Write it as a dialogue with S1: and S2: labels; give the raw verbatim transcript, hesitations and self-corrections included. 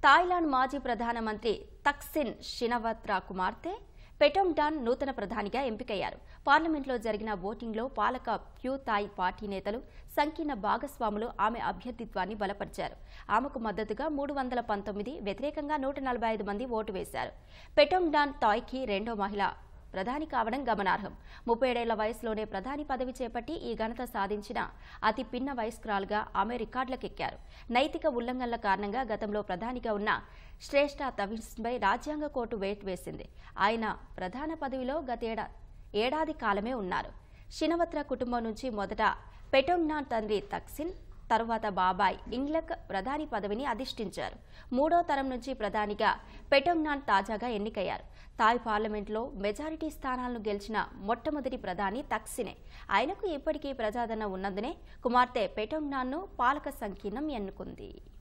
S1: Thailand మాజీ ప్రధానమంత్రి Thaksin Shinawatra కుమార్తె పెటోంగ్టాన్ నూతన ప్రధానిగా ఎంపికయ్యారు. పార్లమెంట్లో జరిగిన ఓటింగ్లో పాలక ప్యూ థాయ్ పార్టీ నేతలు, సంకీర్ణ భాగస్వాములు ఆమె అభ్యర్థిత్వాన్ని బలపరిచారు. ఆమెకు మద్దతుగా మూడు వందల పంతొమ్మిది, వ్యతిరేకంగా నూట నలభై ఐదు మంది ఓటు వేశారు. పెటోంగ్టాన్ థాయ్కి రెండో మహిళ ప్రధాని కావడం గమనార్హం. ముప్పై ఏడేళ్ల వయసులోనే ప్రధాని పదవి చేపట్టి ఈ ఘనత సాధించిన అతి పిన్న వయస్కురాలుగా ఆమె రికార్డులకెక్కారు. నైతిక ఉల్లంఘనల కారణంగా గతంలో ప్రధానిగా ఉన్న శ్రేష్ఠ తవిన్పై రాజ్యాంగ కోర్టు వేటు వేసింది. ఆయన ప్రధాన పదవిలో గతేడా ఏడాది కాలమే ఉన్నారు. షినవత్రా కుటుంబం నుంచి మొదట పెటోంగ్టాన్ తండ్రి తక్సిన్, తరువాత బాబాయ్ ఇంగ్లక్ ప్రధాని పదవిని అధిష్ఠించారు. మూడో తరం నుంచి ప్రధానిగా పెటోంగ్టాన్ తాజాగా ఎన్నికయ్యారు. థాయ్ పార్లమెంట్లో మెజారిటీ స్థానాలను గెలిచిన మొట్టమొదటి ప్రధాని తక్సినే. ఆయనకు ఇప్పటికీ ప్రజాదరణ ఉన్నందునే కుమార్తె పెటోంగ్టాన్ను పాలక సంకీర్ణం ఎన్నుకుంది.